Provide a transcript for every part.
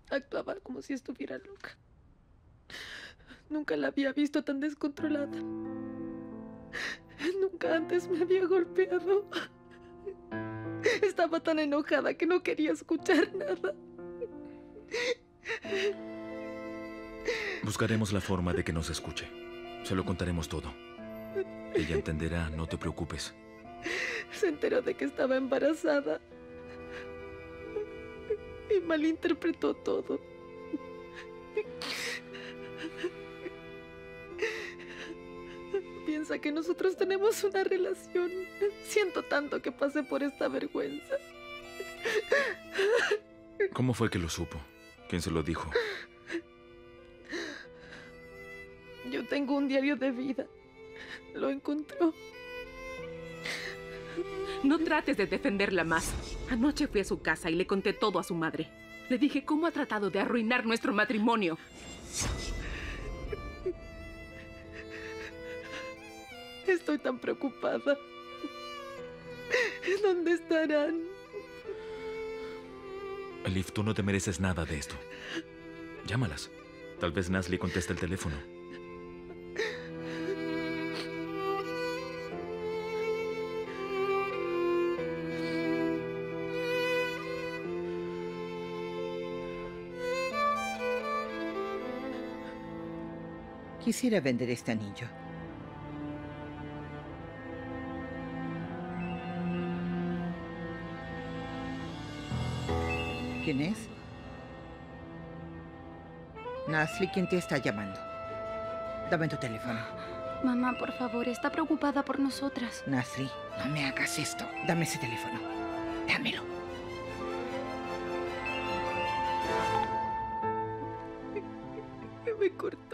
Actuaba como si estuviera loca. Nunca la había visto tan descontrolada. Nunca antes me había golpeado. Estaba tan enojada que no quería escuchar nada. Buscaremos la forma de que nos escuche. Se lo contaremos todo. Ella entenderá, no te preocupes. Se enteró de que estaba embarazada y malinterpretó todo. Piensa que nosotros tenemos una relación. Siento tanto que pasé por esta vergüenza. ¿Cómo fue que lo supo? ¿Quién se lo dijo? Yo tengo un diario de vida. Lo encontró. No trates de defenderla más. Anoche fui a su casa y le conté todo a su madre. Le dije cómo ha tratado de arruinar nuestro matrimonio. Estoy tan preocupada. ¿Dónde estarán? Elif, tú no te mereces nada de esto. Llámalas. Tal vez Nasli conteste el teléfono. Quisiera vender este anillo. ¿Quién es? Nasli, ¿quién te está llamando? Dame tu teléfono. Mamá, por favor, está preocupada por nosotras. Nasli, no me hagas esto. Dame ese teléfono. Dámelo. Me cortó.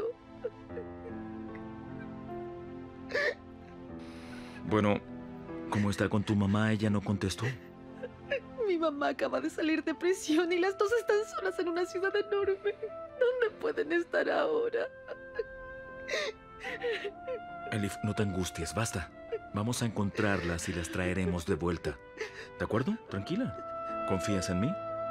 Bueno, ¿cómo está con tu mamá? Ella no contestó. Mi mamá acaba de salir de prisión y las dos están solas en una ciudad enorme. ¿Dónde pueden estar ahora? Elif, no te angusties, basta. Vamos a encontrarlas y las traeremos de vuelta. ¿De acuerdo? Tranquila. ¿Confías en mí?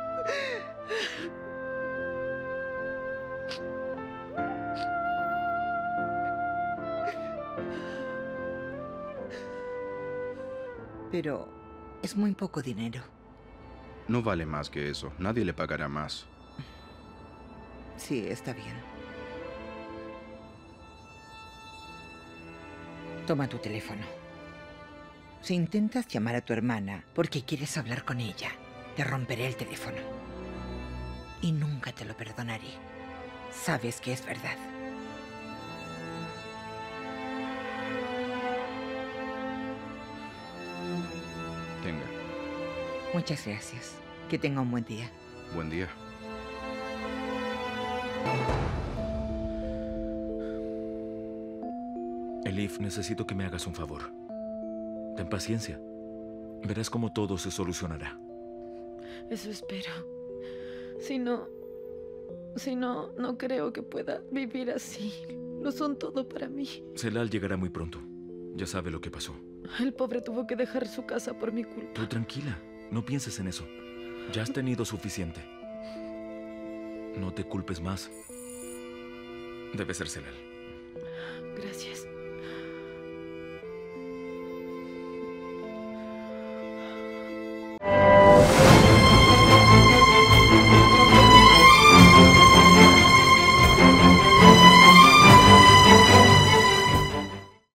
Pero es muy poco dinero. No vale más que eso. Nadie le pagará más. Sí, está bien. Toma tu teléfono. Si intentas llamar a tu hermana porque quieres hablar con ella, te romperé el teléfono. Y nunca te lo perdonaré. Sabes que es verdad. Tenga. Muchas gracias. Que tenga un buen día. Buen día. Elif, necesito que me hagas un favor. Ten paciencia. Verás cómo todo se solucionará. Eso espero. Si no, no creo que pueda vivir así. Lo son todo para mí. Celal llegará muy pronto. Ya sabe lo que pasó. El pobre tuvo que dejar su casa por mi culpa. Tú tranquila. No pienses en eso. Ya has tenido suficiente. No te culpes más. Debe ser Celal. Gracias.